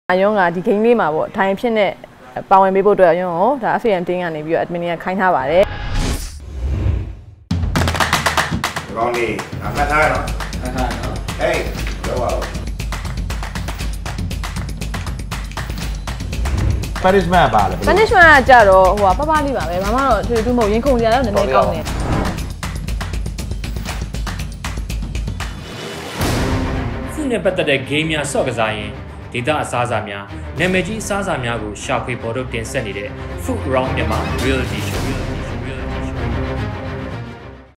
用啊，ဒီ game လေးမှာပေါ့ထိုင်ဖြစ်နေပါဝင်ပေးဖို့အတွက်ရုံးဒါ FM တင်းကနေပြီးတော့ admin ကခိုင်းထားပါတယ်ကောင်းလေးအမှတ်ထားရနော်ဟေးတော့ပါ punishment ပါလေ punishment ကကြတော့ဟိုကပပလေးပါပဲဘာမှတော့ထွေထူးမဟုတ်ရင်ခုန်ကြရတော့နည်းနည်းကောင်းတယ်ခုနဲ့ပတ်သက်တဲ့ game များဆော့ကစားရင်ဒေတာအစားအစာများနာမည်ကြီးအစားအစာများကိုရှာဖွေပေါ်တော့တင်ဆက်နေတဲ့ Food Around Myanmar Reality Show